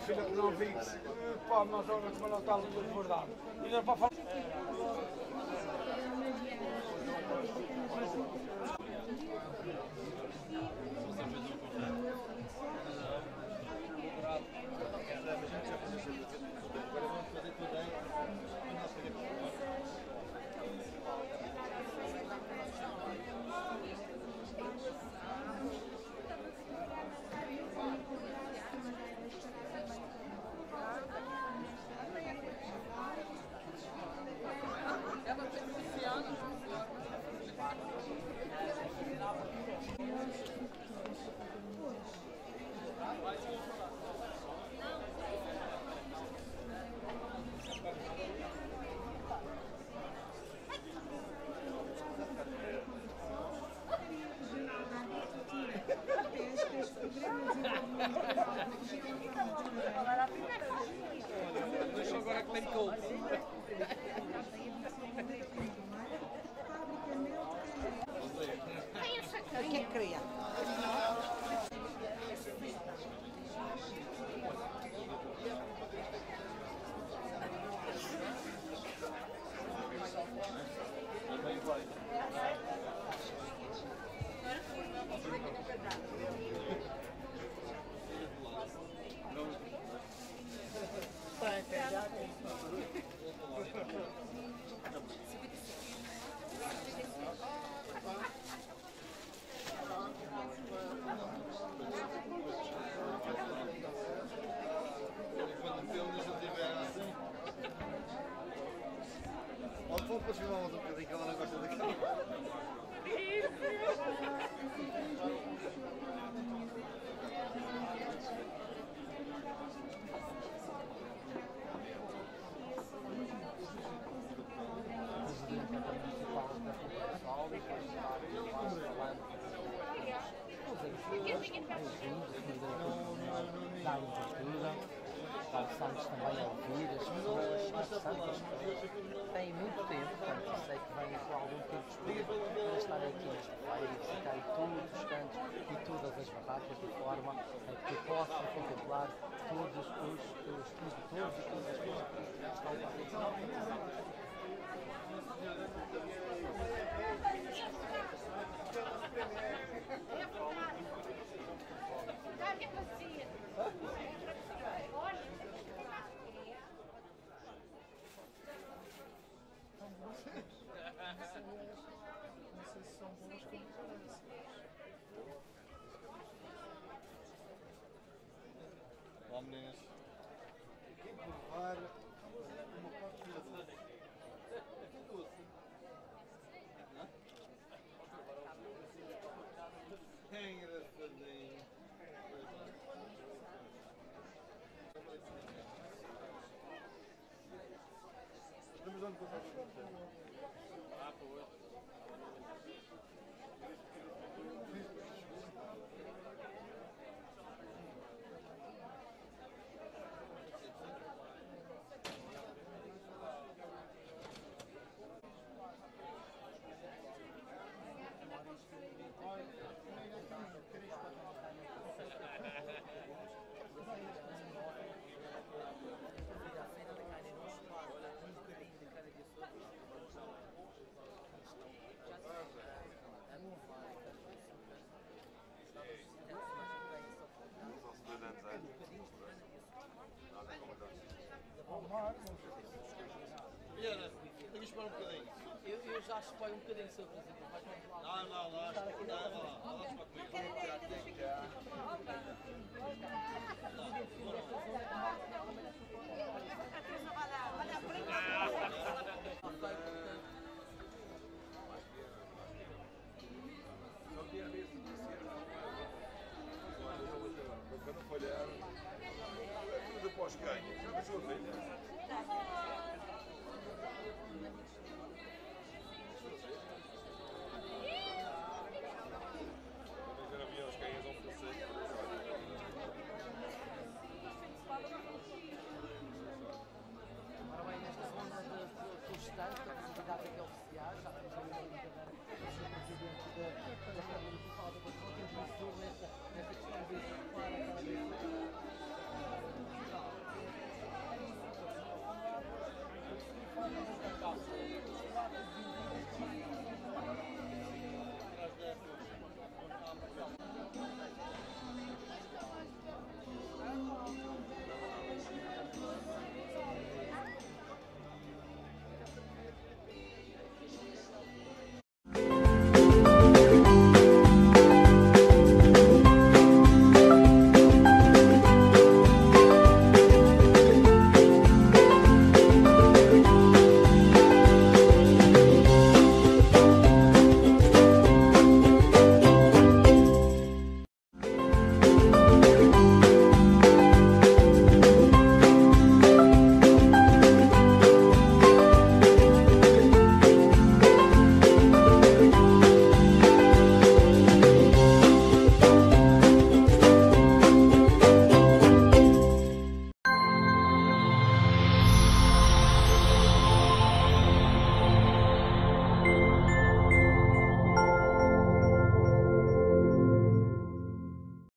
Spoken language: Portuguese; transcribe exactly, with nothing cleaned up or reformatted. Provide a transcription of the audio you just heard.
filha que não vi, pá, nós olhamos como não está ali desbordado. E não para falar. Deixa agora que tem couve. O que é que queria? Pode pôr para filmarmos um bocadinho que ela não gosta daquilo. Dar-lhes ajuda, Santos também a ouvir as pessoas, as santas têm muito tempo, portanto sei que vêm com algum tempo disponível para estar aqui neste feira e visitar todos os cantos e todas as barracas de forma a que possam contemplar todos os, os, os produtores e todas as coisas que estão a Não sei se são boas concorrências. Lá meninas. Quem provar uma parte de doce? Que doce? É engraçadinho. Estamos onde passar o Ah, para hoje. Viana, tenho que esperar um bocadinho. Eu, eu já espalho um bocadinho, Sr. Presidente. Não, não, não, não, não, não, não, não, para não falhar, tudo após ganho. Já deixou a filha? Os ganhos vão fazer. Ora bem, nesta zona de constante, a possibilidade aqui oficiais, já temos aí uma brincadeira com o senhor Presidente da Câmara Municipal da Boa, temos uma nesta questão de para cada vez lá.